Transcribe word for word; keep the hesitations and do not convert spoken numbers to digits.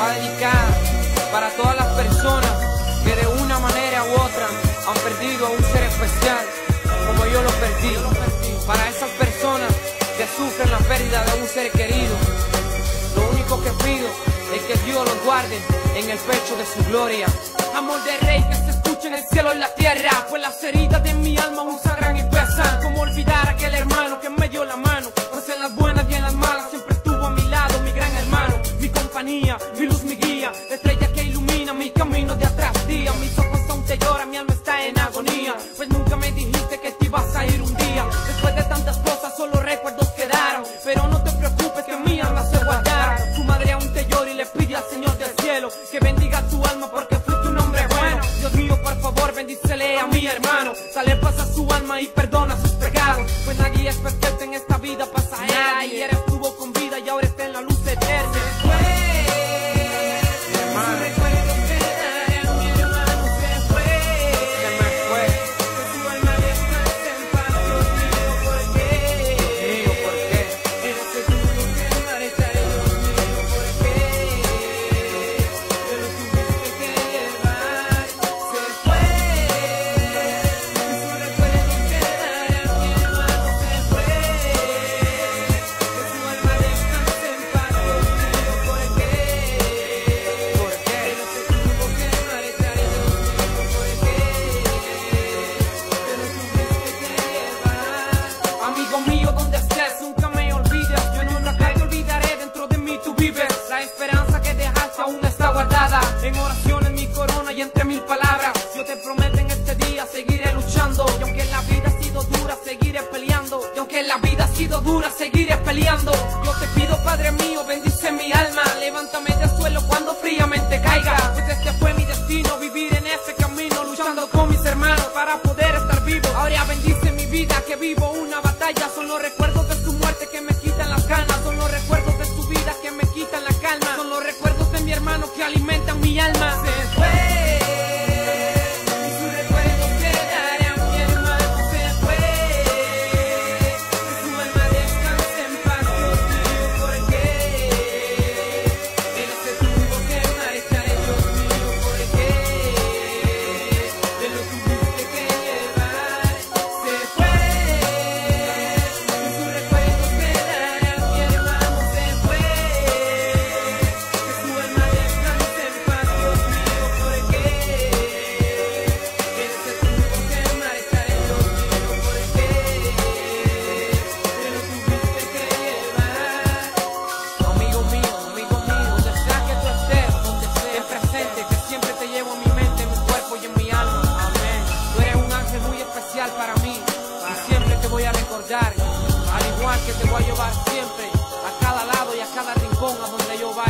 va dedicada para todas las personas que de una manera u otra han perdido a un ser especial, como yo lo perdí. Para esas personas que sufren la pérdida de un ser querido, lo único que pido es que Dios los guarde en el pecho de su gloria. Amor de rey que se escuche en el cielo y en la tierra, pues las heridas de mi alma aún sangran y pesan. Como olvidar a aquel hermano que me dio la mano, pues en las buenas y en las malas siempre estuvo a mi lado, mi gran hermano, mi compañía, mi luz, mi guía, la estrella que ilumina mi camino de atrás día. Mis ojos aún te lloran, mi alma está en agonía, pues nunca me dijiste que te ibas a ir un día. Después de tantas cosas solo recuerdos quedaron, pero no te preocupes que mi alma se guardaron. Tu madre aún te llora y le pide al Señor del cielo que bendiga tu alma porque fuiste un hombre bueno. Dios mío, por favor, bendícele a mi hermano, dale paz a su alma y perdona sus pecados, pues nadie es perfecto en esta vida pasajera. Ayer estuvo con vida y ahora está en la luz eterna. Amigo mío, donde estés, nunca me olvides. Yo nunca te olvidaré, dentro de mí tú vives. La esperanza que dejaste aún está guardada en oración, en mi corona y entre mil palabras. Yo te prometo en este día seguiré luchando, y aunque la vida ha sido dura, seguiré peleando. Y aunque la vida ha sido dura, seguiré peleando. Yo te pido, Padre mío, bendice mi alma, levántame del suelo cuando fríamente caiga, pues este fue mi destino, vivir en ese camino, luchando con mis hermanos para poder estar vivo. Ahora bendice mi vida, que vivo una batalla. Son los recuerdos de su muerte que me quitan las ganas, son los recuerdos de su vida que me quitan la calma, son los recuerdos de mi hermano que alimentan mi alma. Se fue. Para mí, y siempre te voy a recordar, al igual que te voy a llevar siempre a cada lado y a cada rincón a donde yo vaya.